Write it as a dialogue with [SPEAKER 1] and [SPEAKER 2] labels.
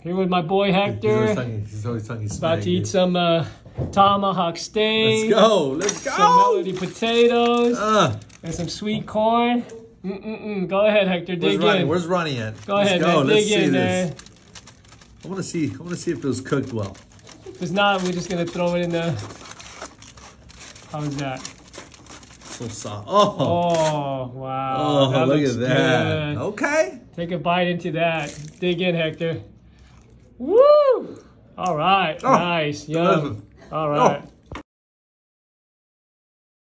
[SPEAKER 1] Here with my boy Hector.
[SPEAKER 2] He's always talking
[SPEAKER 1] About to eat some tomahawk steak.
[SPEAKER 2] Let's go. Let's go.
[SPEAKER 1] Some melody potatoes. And some sweet corn. Go ahead, Hector. Dig in.
[SPEAKER 2] Where's Ronnie at?
[SPEAKER 1] Go ahead, man. Dig in, man.
[SPEAKER 2] I want to see if it was cooked well.
[SPEAKER 1] If it's not, we're just gonna throw it in the. How's that?
[SPEAKER 2] So soft.
[SPEAKER 1] Oh, wow.
[SPEAKER 2] Oh, look at that.
[SPEAKER 1] Good.
[SPEAKER 2] Okay.
[SPEAKER 1] Take a bite into that. Dig in, Hector. Woo! All right. Nice. Yum. All right.